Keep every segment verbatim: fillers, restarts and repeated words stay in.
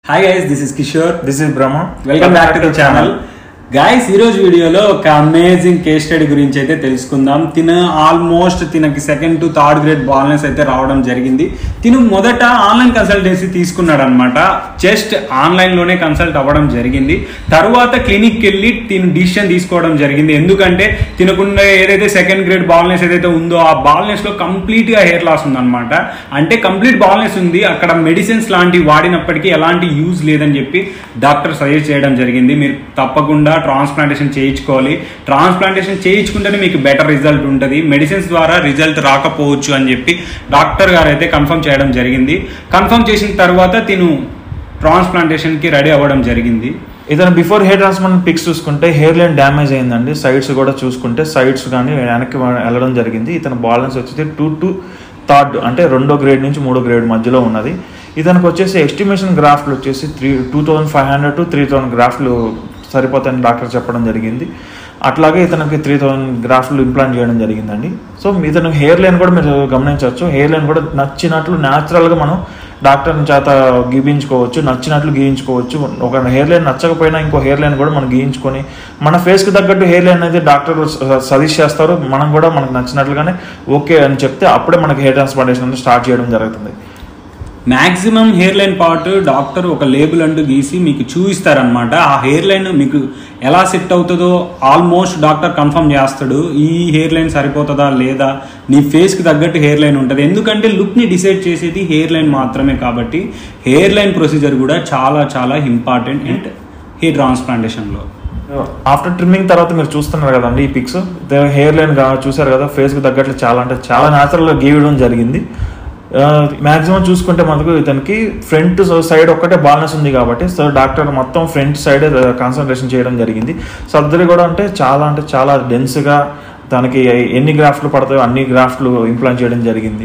Hi guys, this is Kishore. This is Brahma. Welcome back to the channel. Guys ఈరోజు వీడియోలో ఒక amazing case study గురించి అయితే తెలుసుకుందాం. తిన ఆల్మోస్ట్ తినకి second to third grade baldness అయితే రావడం జరిగింది. తిను మొదట ఆన్లైన్ కన్సల్టెన్సీ తీసుకున్నాడు అనమాట. జస్ట్ ఆన్లైన్లోనే కన్సల్ట్ అవ్వడం జరిగింది. తర్వాత క్లినిక్కి వెళ్ళి తిను డిసిషన్ తీసుకోవడం జరిగింది. ఎందుకంటే తినకుండా ఏదైతే సెకండ్ గ్రేడ్ బాల్నెస్ ఏదైతే ఉందో ఆ బాల్నెస్లో కంప్లీట్గా హెయిర్ లాస్ ఉందన్నమాట. అంటే కంప్లీట్ బాల్నెస్ ఉంది, అక్కడ మెడిసిన్స్ లాంటివి వాడినప్పటికీ ఎలాంటి యూజ్ లేదని చెప్పి డాక్టర్ సజెస్ట్ చేయడం జరిగింది. మీరు తప్పకుండా ట్రాన్స్ప్లాంటేషన్ చేయించుకోవాలి. ట్రాన్స్ప్లాంటేషన్ చేయించుకుంటేనే మీకు బెటర్ రిజల్ట్ ఉంటుంది. మెడిసిన్స్ ద్వారా రిజల్ట్ రాకపోవచ్చు అని చెప్పి డాక్టర్ గారు అయితే కన్ఫర్మ్ చేయడం జరిగింది. కన్ఫర్మ్ చేసిన తర్వాత తిను ట్రాన్స్ప్లాంటేషన్కి రెడీ అవ్వడం జరిగింది. ఇతను బిఫోర్ హెయిర్ ట్రాన్స్ప్లాంట్ పిక్స్ చూసుకుంటే హెయిర్ లైన్ డ్యామేజ్ అయిందండి. సైడ్స్ కూడా చూసుకుంటే సైడ్స్ కానీ వెనక్కి వెళ్ళడం జరిగింది. ఇతను బాల్నెస్ వచ్చేసి టూ టు థర్డ్ అంటే రెండో గ్రేడ్ నుంచి మూడో గ్రేడ్ మధ్యలో ఉన్నది. ఇతనికి వచ్చేసి ఎస్టిమేషన్ గ్రాఫ్ట్లు వచ్చేసి three two thousand five hundred to three thousand గ్రాఫ్లు సరిపోతాయని డాక్టర్ చెప్పడం జరిగింది. అట్లాగే ఇతనికి త్రీ థౌసండ్ గ్రాఫ్లు ఇంప్లాంట్ చేయడం జరిగిందండి. సో ఇతను హెయిర్ లైన్ కూడా మీరు గమనించవచ్చు. హెయిర్ లైన్ కూడా నచ్చినట్లు న్యాచురల్గా మనం డాక్టర్ చేత గీయించుకోవచ్చు, నచ్చినట్లు గీయించుకోవచ్చు. ఒక హెయిర్ లైన్ నచ్చకపోయినా ఇంకో హెయిర్ లైన్ కూడా మనం గీయించుకొని మన ఫేస్కి తగ్గట్టు హెయిర్ లైన్ అయితే డాక్టర్ సజెస్ట్ చేస్తారు. మనం కూడా మనకు నచ్చినట్లుగానే ఓకే అని చెప్తే అప్పుడే మనకి హెయిర్ ట్రాన్స్ప్లాంటేషన్ స్టార్ట్ చేయడం జరుగుతుంది. Maximum hair line part doctor ఒక లేబుల్ అంటూ గీసి మీకు చూపిస్తారనమాట. ఆ హెయిర్ లైన్ మీకు ఎలా సెట్ అవుతుందో ఆల్మోస్ట్ డాక్టర్ కన్ఫర్మ్ చేస్తాడు. ఈ హెయిర్ లైన్ సరిపోతుందా లేదా, నీ ఫేస్కి తగ్గట్టు హెయిర్ లైన్ ఉంటుంది. ఎందుకంటే లుక్ని డిసైడ్ చేసేది హెయిర్ లైన్ మాత్రమే కాబట్టి హెయిర్ లైన్ ప్రొసీజర్ కూడా చాలా చాలా ఇంపార్టెంట్ అండ్ హెయిర్ ట్రాన్స్ప్లాంటేషన్లో. ఆఫ్టర్ ట్రిమ్మింగ్ తర్వాత మీరు చూస్తున్నారు కదండి ఈ పిక్స్, హెయిర్ లైన్ చూసారు కదా, ఫేస్కి తగ్గట్లు చాలా అంటే చాలా న్యాచురల్గా గీయడం జరిగింది. మ్యాక్సిమం చూసుకుంటే మనకు ఇతనికి ఫ్రంట్ సైడ్ ఒక్కటే బాల్నెస్ ఉంది కాబట్టి సో డాక్టర్ మొత్తం ఫ్రంట్ సైడ్ కాన్సన్ట్రేషన్ చేయడం జరిగింది. సర్జరీ కూడా అంటే చాలా అంటే చాలా డెన్స్గా దానికి ఎన్ని గ్రాఫ్ట్లు పడతాయో అన్ని గ్రాఫ్ట్లు ఇంప్లాంట్ చేయడం జరిగింది.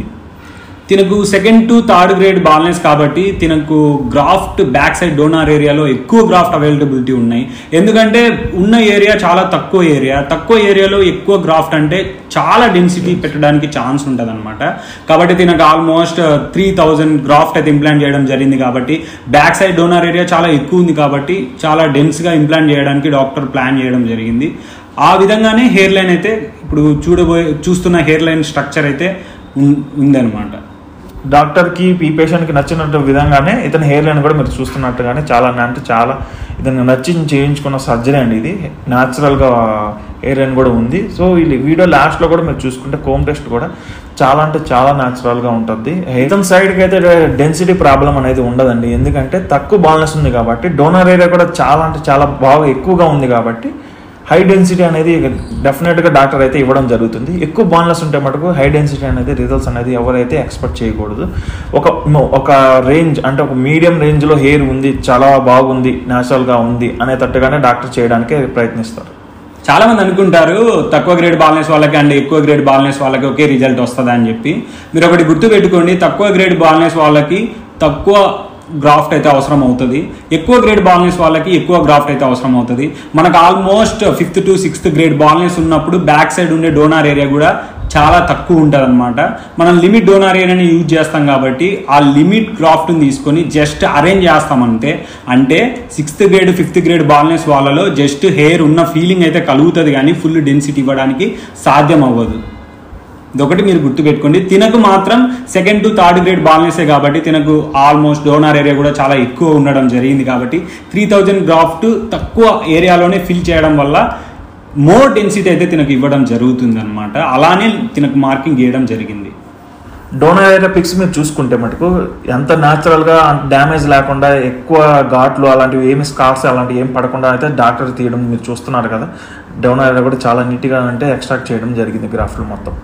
తినకు second to third grade baldness కాబట్టి తినకు గ్రాఫ్ట్ బ్యాక్ సైడ్ డోనార్ ఏరియాలో ఎక్కువ గ్రాఫ్ట్ అవైలబిలిటీ ఉన్నాయి. ఎందుకంటే ఉన్న ఏరియా చాలా తక్కువ ఏరియా, తక్కువ ఏరియాలో ఎక్కువ గ్రాఫ్ట్ అంటే చాలా డెన్సిటీ పెట్టడానికి ఛాన్స్ ఉంటుంది అనమాట. కాబట్టి తినకు ఆల్మోస్ట్ త్రీ థౌజండ్ గ్రాఫ్ట్ అయితే ఇంప్లాంట్ చేయడం జరిగింది. కాబట్టి బ్యాక్ సైడ్ డోనార్ ఏరియా చాలా ఎక్కువ ఉంది కాబట్టి చాలా డెన్స్గా ఇంప్లాంట్ చేయడానికి డాక్టర్ ప్లాన్ చేయడం జరిగింది. ఆ విధంగానే హెయిర్ లైన్ అయితే ఇప్పుడు చూడబోయే చూస్తున్న హెయిర్ లైన్ స్ట్రక్చర్ అయితే ఉందన్నమాట. డాక్టర్కి ఈ పేషెంట్కి నచ్చినట్టు విధంగానే ఇతని హెయిర్ లైన్ కూడా మీరు చూస్తున్నట్టుగానే చాలా అంటే చాలా ఇతను నచ్చి చేయించుకున్న సర్జరీ అండి. ఇది న్యాచురల్గా హెయిర్ లైన్ కూడా ఉంది. సో ఈ వీడియో లాస్ట్లో కూడా మీరు చూసుకుంటే కోమ్ టెస్ట్ కూడా చాలా అంటే చాలా న్యాచురల్గా ఉంటుంది. ఇతని సైడ్కి అయితే డెన్సిటీ ప్రాబ్లం అనేది ఉండదండి. ఎందుకంటే తక్కువ బాల్నెస్ ఉంది కాబట్టి డోనర్ ఏరియా కూడా చాలా అంటే చాలా బాగా ఎక్కువగా ఉంది కాబట్టి హై డెన్సిటీ అనేది డెఫినెట్గా డాక్టర్ అయితే ఇవ్వడం జరుగుతుంది. ఎక్కువ బాల్నెస్ ఉంటే మటుకు హై డెన్సిటీ అనేది రిజల్ట్స్ అనేది ఎవరైతే ఎక్స్పెక్ట్ చేయకూడదు. ఒక ఒక రేంజ్ అంటే ఒక మీడియం రేంజ్లో హెయిర్ ఉంది, చాలా బాగుంది, న్యాచురల్గా ఉంది అనేటట్టుగానే డాక్టర్ చేయడానికి ప్రయత్నిస్తారు. చాలా మంది అనుకుంటారు తక్కువ గ్రేడ్ బాల్నెస్ వాళ్ళకి అండ్ ఎక్కువ గ్రేడ్ బాల్నెస్ వాళ్ళకి ఒకే రిజల్ట్ వస్తుంది అని చెప్పి. మీరు ఒకటి గుర్తు పెట్టుకోండి, తక్కువ గ్రేడ్ బాల్నెస్ వాళ్ళకి తక్కువ గ్రాఫ్ట్ అయితే అవసరం అవుతుంది, ఎక్కువ గ్రేడ్ బాల్నెస్ వాళ్ళకి ఎక్కువ గ్రాఫ్ట్ అయితే అవసరం అవుతుంది. మనకు almost fifth to sixth grade baldness ఉన్నప్పుడు బ్యాక్ సైడ్ ఉండే డోనార్ ఏరియా కూడా చాలా తక్కువ ఉంటుంది అనమాట. మనం లిమిట్ డోనార్ ఏరియాని యూజ్ చేస్తాం కాబట్టి ఆ లిమిట్ గ్రాఫ్ట్ని తీసుకొని జస్ట్ అరేంజ్ చేస్తామంటే అంటే sixth grade fifth grade baldness వాళ్ళలో జస్ట్ హెయిర్ ఉన్న ఫీలింగ్ అయితే కలుగుతుంది కానీ ఫుల్ డెన్సిటీ ఇవ్వడానికి సాధ్యం అవ్వదు. ఇదొకటి మీరు గుర్తుపెట్టుకోండి. తినకు మాత్రం సెకండ్ టు థర్డ్ గ్రేడ్ బాల్నెసే కాబట్టి తినకు ఆల్మోస్ట్ డోనార్ ఏరియా కూడా చాలా ఎక్కువ ఉండడం జరిగింది కాబట్టి త్రీ థౌజండ్ గ్రాఫ్ట్ తక్కువ ఏరియాలోనే ఫిల్ చేయడం వల్ల మోర్ డెన్సిటీ అయితే తినకు ఇవ్వడం జరుగుతుంది అనమాట. అలానే తినకు మార్కింగ్ గీయడం జరిగింది. డోనర్ ఏరియా పిక్స్ మీరు చూసుకుంటే మటుకు ఎంత న్యాచురల్గా డ్యామేజ్ లేకుండా ఎక్కువ ఘాట్లు అలాంటివి ఏమి స్కార్స్ అలాంటివి ఏం పడకుండా అయితే డాక్టర్ తీయడం మీరు చూస్తున్నారు కదా. డోనర్ ఏరియా కూడా చాలా నీట్గా అంటే ఎక్స్ట్రాక్ట్ చేయడం జరిగింది గ్రాఫ్లు మొత్తం.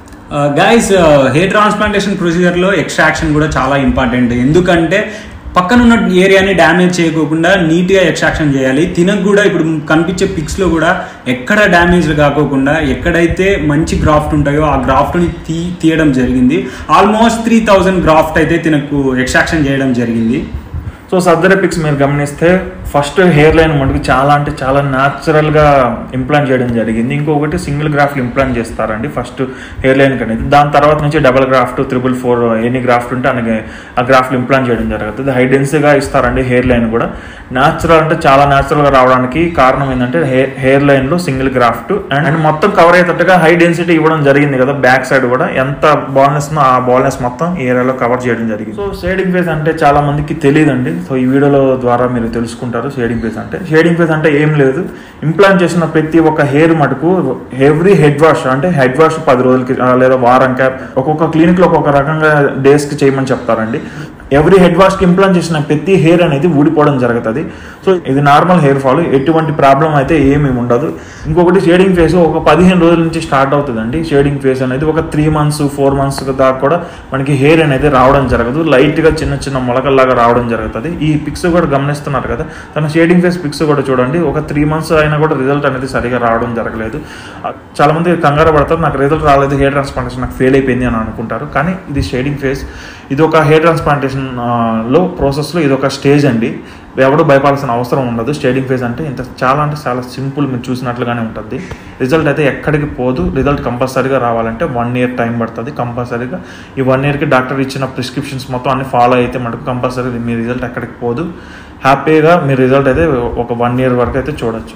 గైస్ హెయిర్ ట్రాన్స్ప్లాంటేషన్ ప్రొసీజర్లో ఎక్స్ట్రాక్షన్ కూడా చాలా ఇంపార్టెంట్. ఎందుకంటే పక్కనున్న ఏరియాని డ్యామేజ్ చేయకోకుండా నీట్గా ఎక్స్ట్రాక్షన్ చేయాలి. తినకు కూడా ఇప్పుడు కనిపించే పిక్స్లో కూడా ఎక్కడ డ్యామేజ్ కాకోకుండా ఎక్కడైతే మంచి గ్రాఫ్ట్ ఉంటాయో ఆ గ్రాఫ్ట్ని తీ తీయడం జరిగింది. ఆల్మోస్ట్ త్రీ థౌజండ్ గ్రాఫ్ట్ అయితే తినకు ఎక్స్ట్రాక్షన్ చేయడం జరిగింది. సో సర్జరీ పిక్స్ మీరు గమనిస్తే ఫస్ట్ హెయిర్ లైన్ మటుకు చాలా అంటే చాలా న్యాచురల్గా ఇంప్లాంట్ చేయడం జరిగింది. ఇంకొకటి సింగిల్ గ్రాఫ్ట్ ఇంప్లాంట్ చేస్తారండి ఫస్ట్ హెయిర్ లైన్ అనేది. దాని తర్వాత నుంచి డబల్ గ్రాఫ్ట్ త్రిబుల్ ఫోర్ ఎన్ని గ్రాఫ్ట్ ఉంటే అలాగే ఆ గ్రాఫ్ట్ ఇంప్లాంట్ చేయడం జరుగుతుంది. హై డెన్సీగా ఇస్తారండి హెయిర్ లైన్ కూడా. న్యాచురల్ అంటే చాలా న్యాచురల్గా రావడానికి కారణం ఏంటంటే హెయిర్ హెయిర్ లైన్లో సింగిల్ గ్రాఫ్ట్ అండ్ అండ్ మొత్తం కవర్ అయ్యేటట్టుగా హై డెన్సిటీ ఇవ్వడం జరిగింది కదా. బ్యాక్ సైడ్ కూడా ఎంత బాల్నెస్ ఆ బాల్నెస్ మొత్తం ఈ ఏరియాలో కవర్ చేయడం జరిగింది. సో షేడింగ్ ఫేస్ అంటే చాలా మందికి తెలియదండి. సో ఈ వీడియోలో ద్వారా మీరు తెలుసుకుంటారు షేడింగ్ ఫేస్ అంటే. షేడింగ్ ఫేస్ అంటే ఏం లేదు, ఇంప్లాంట్ చేసిన ప్రతి ఒక్క హెయిర్ మటుకు ఎవ్రీ హెడ్ వాష్ అంటే హెడ్ వాష్ పది రోజులకి లేదా వారం క్యాప్ ఒక్కొక్క క్లినిక్ లో ఒక్కొక్క రకంగా డేస్ కి చేయమని చెప్తారండి. ఎవ్రీ హెడ్ వాష్ కి ఇంప్లాంట్ చేసిన ప్రతి హెయిర్ అనేది ఊడిపోవడం జరుగుతుంది. సో ఇది నార్మల్ హెయిర్ ఫాల్, ఎటువంటి ప్రాబ్లం అయితే ఏమీ ఉండదు. ఇంకొకటి షేడింగ్ ఫేస్ ఒక పదిహేను రోజుల నుంచి స్టార్ట్ అవుతుందండి. షేడింగ్ ఫేస్ అనేది ఒక త్రీ మంత్స్ ఫోర్ మంత్స్ దాకా కూడా మనకి హెయిర్ అనేది రావడం జరగదు. లైట్ గా చిన్న చిన్న మొలకల్లాగా రావడం జరుగుతుంది. ఈ పిక్స్ కూడా గమనిస్తున్నారు కదా, తన షేడింగ్ ఫేస్ పిక్స్ కూడా చూడండి. ఒక త్రీ మంత్స్ అయినా కూడా రిజల్ట్ అనేది సరిగా రావడం జరగలేదు. చాలా మంది కంగారు పడతారు, నాకు రిజల్ట్ రాలేదు, హెయిర్ ట్రాన్స్ప్లాంటేషన్ నాకు ఫెయిల్ అయిపోయింది అని అనుకుంటారు. కానీ ఇది షేడింగ్ ఫేస్, ఇది ఒక హెయిర్ ట్రాన్స్ప్లాంటేషన్ లో ప్రాసెస్లో ఇది ఒక స్టేజ్ అండి. ఎవరు భయపడాల్సిన అవసరం ఉండదు. షేడింగ్ ఫేస్ అంటే ఇంత చాలా అంటే చాలా సింపుల్, మీరు చూసినట్లుగానే ఉంటుంది. రిజల్ట్ అయితే ఎక్కడికి పోదు. రిజల్ట్ కంపల్సరీగా రావాలంటే వన్ ఇయర్ టైం పడుతుంది కంపల్సరీగా. ఈ వన్ ఇయర్కి డాక్టర్ ఇచ్చిన ప్రిస్క్రిప్షన్స్ మొత్తం అన్ని ఫాలో అయితే మటుకు కంపల్సరీ మీ రిజల్ట్ ఎక్కడికి పోదు. హ్యాపీగా మీ రిజల్ట్ అయితే ఒక వన్ ఇయర్ వరకు అయితే చూడొచ్చు.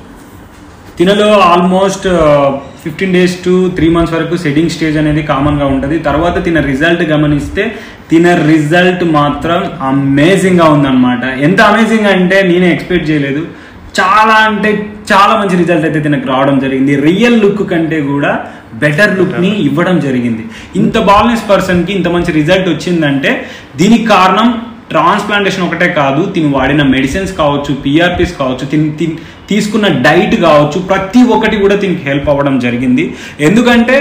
తినలో almost fifteen days to three months వరకు సెట్టింగ్ స్టేజ్ అనేది కామన్గా ఉంటుంది. తర్వాత తిన రిజల్ట్ గమనిస్తే తిన రిజల్ట్ మాత్రం అమేజింగ్గా ఉందన్నమాట. ఎంత అమేజింగ్ అంటే నేనే ఎక్స్పెక్ట్ చేయలేదు. చాలా అంటే చాలా మంచి రిజల్ట్ అయితే తినకు రావడం జరిగింది. రియల్ లుక్ కంటే కూడా బెటర్ లుక్ని ఇవ్వడం జరిగింది. ఇంత బాల్నెస్ పర్సన్కి ఇంత మంచి రిజల్ట్ వచ్చిందంటే దీనికి కారణం ట్రాన్స్ప్లాంటేషన్ ఒకటే కాదు, తిని వాడిన మెడిసిన్స్ కావచ్చు, పిఆర్పీస్ కావచ్చు, తిని తిని తీసుకున్న డైట్ కావచ్చు, ప్రతి ఒక్కటి కూడా దీనికి హెల్ప్ అవ్వడం జరిగింది. ఎందుకంటే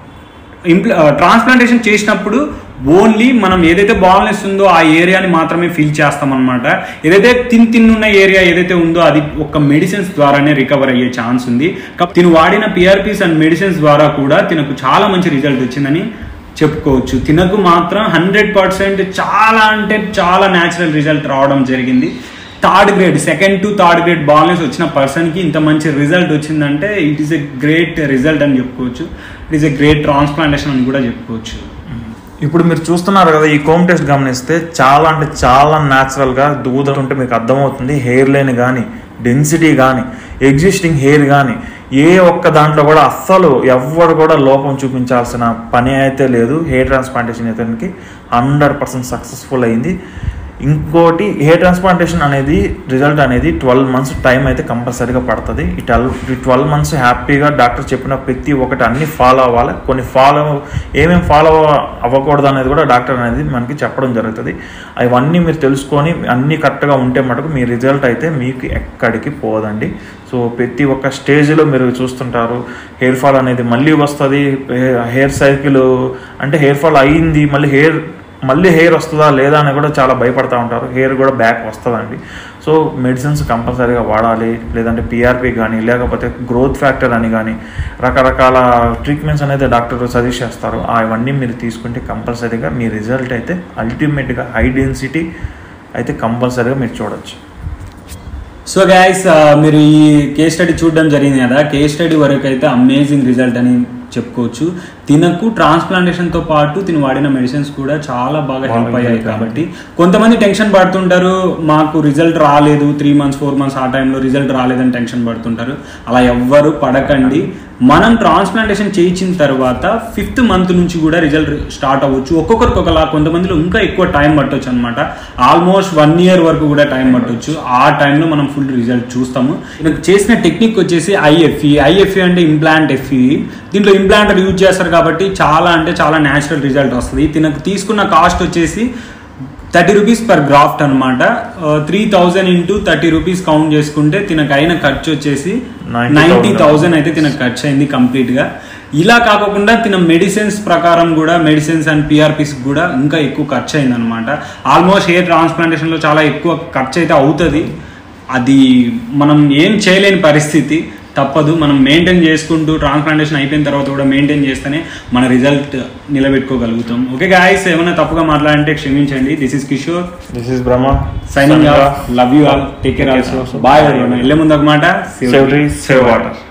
ఇంప్లా ట్రాన్స్ప్లాంటేషన్ చేసినప్పుడు ఓన్లీ మనం ఏదైతే బాల్నెస్ ఉందో ఆ ఏరియాని మాత్రమే ఫీల్ చేస్తామన్నమాట. ఏదైతే తిన్ తిన్నున్న ఏరియా ఏదైతే ఉందో అది ఒక మెడిసిన్స్ ద్వారానే రికవర్ అయ్యే ఛాన్స్ ఉంది. తిను వాడిన పిఆర్పీస్ అండ్ మెడిసిన్స్ ద్వారా కూడా తినకు చాలా మంచి రిజల్ట్ వచ్చిందని చెప్పుకోవచ్చు. తినకు మాత్రం హండ్రెడ్ పర్సెంట్ చాలా అంటే చాలా న్యాచురల్ రిజల్ట్ రావడం జరిగింది. Third grade second to third grade baldness వచ్చిన పర్సన్కి ఇంత మంచి రిజల్ట్ వచ్చిందంటే it is a great result అని చెప్పుకోవచ్చు. It is a great transplantation అని కూడా చెప్పుకోవచ్చు. ఇప్పుడు మీరు చూస్తున్నారు కదా, ఈ కోమ్ టెస్ట్ గమనిస్తే చాలా అంటే చాలా న్యాచురల్గా దూదుతుంటే మీకు అర్థమవుతుంది. హెయిర్ లైన్ కానీ డెన్సిటీ కానీ ఎగ్జిస్టింగ్ హెయిర్ కానీ ఏ ఒక్క దాంట్లో కూడా అస్సలు ఎవ్వరు కూడా లోపం చూపించాల్సిన పని అయితే లేదు. హెయిర్ ట్రాన్స్ప్లాంటేషన్ ఇతనికి హండ్రెడ్ పర్సెంట్ సక్సెస్ఫుల్ అయింది. ఇంకోటి హెయిర్ ట్రాన్స్ప్లాంటేషన్ అనేది రిజల్ట్ అనేది ట్వెల్వ్ మంత్స్ టైం అయితే కంపల్సరీగా పడుతుంది. ఈ ట్వెల్వ్ ఈ ట్వెల్వ్ మంత్స్ హ్యాపీగా డాక్టర్ చెప్పిన ప్రతి ఒక్కటి అన్ని ఫాలో అవ్వాలి. కొన్ని ఫాలో ఏమేమి ఫాలో అవ్వకూడదు అనేది కూడా డాక్టర్ అనేది మనకి చెప్పడం జరుగుతుంది. అవన్నీ మీరు తెలుసుకొని అన్నీ కరెక్ట్గా ఉంటే మటుకు మీ రిజల్ట్ అయితే మీకు ఎక్కడికి పోదండి. సో ప్రతి ఒక్క స్టేజ్లో మీరు చూస్తుంటారు హెయిర్ ఫాల్ అనేది మళ్ళీ వస్తుంది. హెయిర్ సైకిల్ అంటే హెయిర్ ఫాల్ అయ్యింది మళ్ళీ హెయిర్ మళ్ళీ హెయిర్ వస్తుందా లేదా అని కూడా చాలా భయపడతా ఉంటారు. హెయిర్ కూడా బ్యాక్ వస్తుందండి. సో మెడిసిన్స్ కంపల్సరీగా వాడాలి. లేదంటే పిఆర్పి కానీ లేకపోతే గ్రోత్ ఫ్యాక్టర్ అని కానీ రకరకాల ట్రీట్మెంట్స్ అనేది డాక్టర్ సజెస్ట్ చేస్తారు. అవన్నీ మీరు తీసుకుంటే కంపల్సరీగా మీ రిజల్ట్ అయితే అల్టిమేట్గా హై డెన్సిటీ అయితే కంపల్సరీగా మీరు చూడొచ్చు. సో గైస్ మీరు ఈ కేస్ స్టడీ చూడడం జరిగింది కదా, కేస్ స్టడీ వరకు అయితే అమేజింగ్ రిజల్ట్ అని చెప్పుకోవచ్చు. తినకు ట్రాన్స్ప్లాంటేషన్తో పాటు తిని వాడిన మెడిసిన్స్ కూడా చాలా బాగా హెల్ప్ అయ్యాయి. కాబట్టి కొంతమంది టెన్షన్ పడుతుంటారు, మాకు రిజల్ట్ రాలేదు, త్రీ మంత్స్ ఫోర్ మంత్స్ ఆ టైంలో రిజల్ట్ రాలేదని టెన్షన్ పడుతుంటారు. అలా ఎవ్వరు పడకండి. మనం ట్రాన్స్ప్లాంటేషన్ చేయించిన తర్వాత ఫిఫ్త్ మంత్ నుంచి కూడా రిజల్ట్ స్టార్ట్ అవ్వచ్చు. ఒక్కొక్కరికి ఒకలా, కొంతమందిలో ఇంకా ఎక్కువ టైం పట్టవచ్చు అనమాట. ఆల్మోస్ట్ వన్ ఇయర్ వరకు కూడా టైం పట్టవచ్చు. ఆ టైంలో మనం ఫుల్ రిజల్ట్ చూస్తాము. చేసిన టెక్నిక్ వచ్చేసి ఐఎఫ్ఈ. ఐఎఫ్ఈ అంటే ఇంప్లాంట్ ఎఫ్ఈ. దీంట్లో ఇంప్లాంటర్ యూజ్ చేస్తారు కాబట్టి చాలా అంటే చాలా న్యాచురల్ రిజల్ట్ వస్తుంది. తినకు తీసుకున్న కాస్ట్ వచ్చేసి థర్టీ రూపీస్ పర్ గ్రాఫ్ట్ అనమాట. Three thousand into thirty rupees count చేసుకుంటే తినకు అయిన ఖర్చు వచ్చేసి నైంటీ థౌజండ్ అయితే తినకు ఖర్చు అయింది కంప్లీట్గా. ఇలా కాకుండా తిన మెడిసిన్స్ ప్రకారం కూడా మెడిసిన్స్ అండ్ పిఆర్పీస్ కూడా ఇంకా ఎక్కువ ఖర్చు అయింది అనమాట. ఆల్మోస్ట్ హెయిర్ ట్రాన్స్ప్లాంటేషన్లో చాలా ఎక్కువ ఖర్చు అయితే అవుతుంది. అది మనం ఏం చేయలేని పరిస్థితి. తప్పదు. మనం మెయింటైన్ చేసుకుంటూ ట్రాన్స్ప్లాంటేషన్ అయిపోయిన తర్వాత కూడా మెయింటైన్ చేస్తేనే మన రిజల్ట్ నిలబెట్టుకోగలుగుతాం. ఓకే గాయ్స్, ఏమైనా తప్పుగా మాట్లాడంటే క్షమించండి. This is Kishore, this is Brahma signing off. Love you all, take care also. Bye. వెళ్ళే ముందు ఒక మాట, సేవ్ ట్రీ సేవ్ వాటర్.